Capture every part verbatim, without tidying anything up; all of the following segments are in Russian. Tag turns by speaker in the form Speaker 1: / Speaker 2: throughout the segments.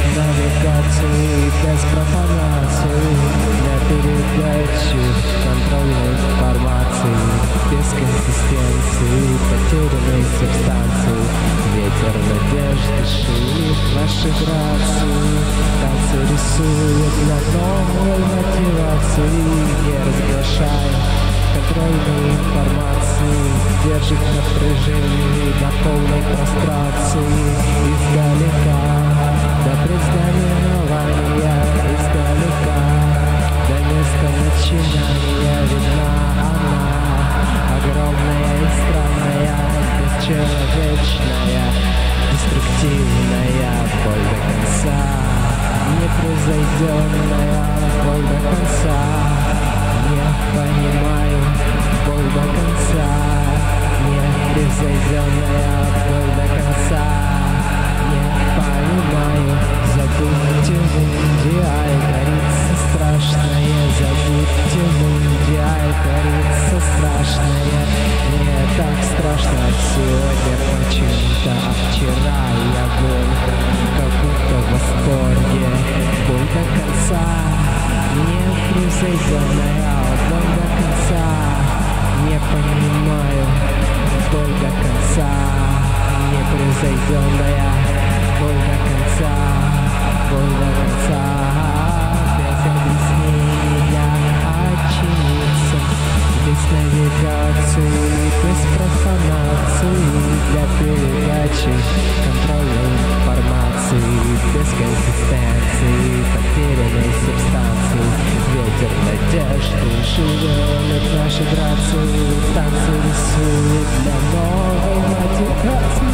Speaker 1: навигации, без профанации, для передачи контрольной информации, без консистенции, потерянной субстанции. Ветер надежды шиит ваши грации, танцы рисует для новой мотивации, не разглашая контрольной информации, держит напряжение на полной прострации. Издалека до предзнаменования, издалека до места начинания видна она, огромная и странная, бесчеловечная, деструктивная, боль до конца, непревзойденная, боль до конца. Не понимаю, боль до конца, непревзойденная, боль до конца. Не понимаю, забудьте мундиаль, корица страшная, забудьте мундиаль, корица страшная. Мне так страшно сегодня почему-то, а вчера я был как будто в восторге. Боль до конца, непревзойденная, боль до конца. Не понимаю, боль до конца, непревзойденная, боль до конца, боль до конца. Без объяснения очевидца, без навигации, без профанации, для передачи контрольной информации, без консистенции, потерянной субстанции. Ветер надежды шевелит наши грации, танцы рисует для новой мотивации.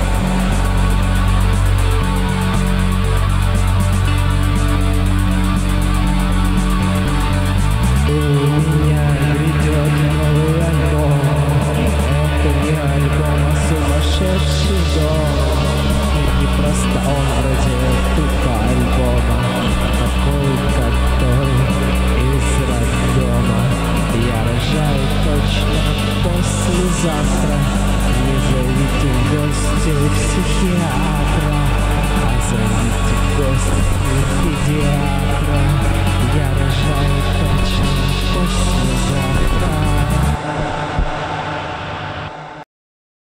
Speaker 1: У меня грядет новый альбом, это не альбом, а сумасшедший дом. И не просто он вроде тупо альбома, такой, который из роддома. Я рожаю точно послезавтра, не зовите в гости психиатра.